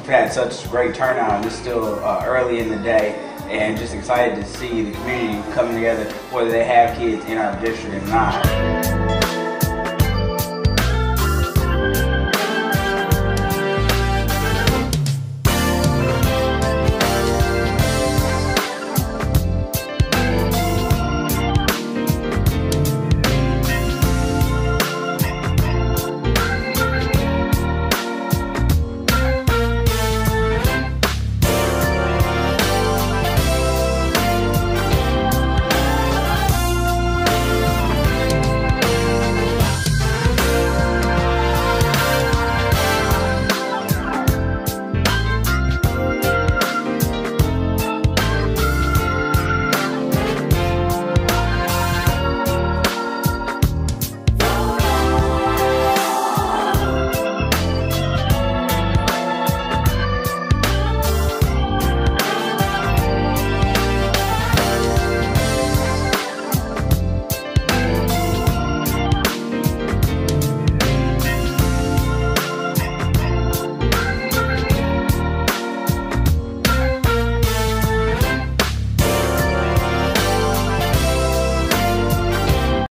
had such great turnout, and it's still early in the day, and just excited to see the community coming together, whether they have kids in our district or not.